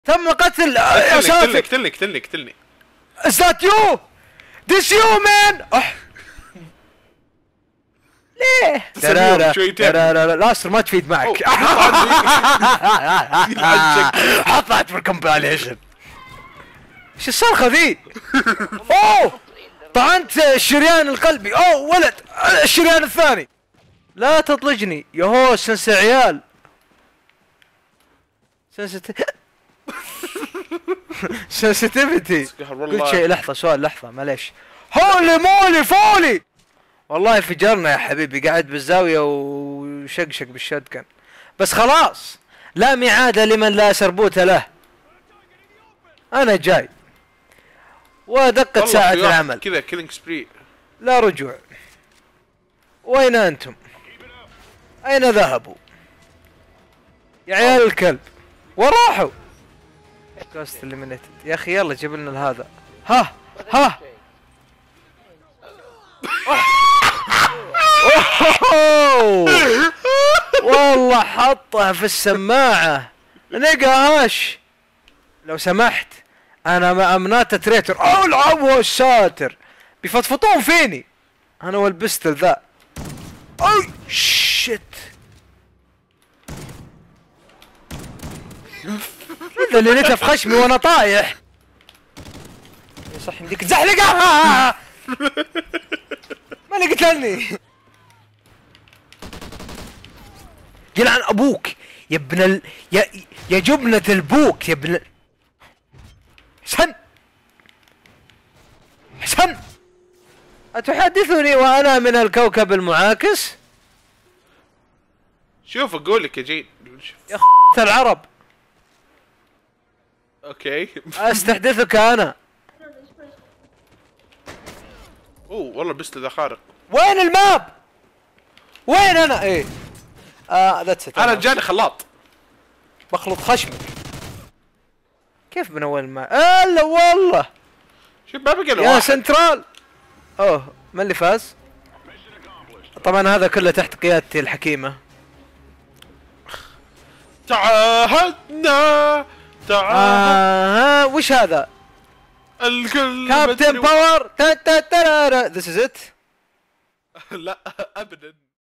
تم قتل يا ساتر. اقتلني. Is that you? This you man. ليه؟ لا أسر ما تفيد معك. حطت في الكومبايليشن. ايش الصرخة ذي؟ اوه طعنت الشريان القلبي. اوه ولد الشريان الثاني. لا تطلقني يهو سنس عيال. سنسيتيفيتي. قلت شيء لحظة سؤال لحظة معليش. هولي مولي فولي. والله فجرنا يا حبيبي قاعد بالزاوية وشقشق بالشدكن. بس خلاص لا ميعاد لمن لا سربوت له. انا جاي ودقت ساعة العمل كذا كيلينج سبري. لا رجوع. وين انتم؟ اين ذهبوا يا عيال الكلب؟ وراحوا كاست ليمينيتد. يا اخي يلا جيب لنا هذا. ها والله حطه في السماعة. نقا هاش لو سمحت انا مع امنات تريتر. العبوا الساتر بيفطفطون فيني انا والبستل ذا. اي شت هذا اللي نتف خشمي وانا طايح. صح يمديك تزحلقها. ماني قتلني. يلعن ابوك يا ابن يا جبنة البوك يا ابن حسن أتحدثني وأنا من الكوكب المعاكس؟ شوف أقول لك يا جيد يا العرب. اوكي استحدثك انا. اوه والله بس ذا خارق. وين الماب؟ وين انا؟ ايه ذاتس ات. انا جاني خلاط بخلط خشمك. كيف من اول الماب؟ الا والله شوف ما بقى يا سنترال. اوه من اللي فاز؟ طبعا هذا كله تحت قيادتي الحكيمة. تعاهدنا وش هذا؟ الكل كابتن باور. ذيس از ات. لا ابدا.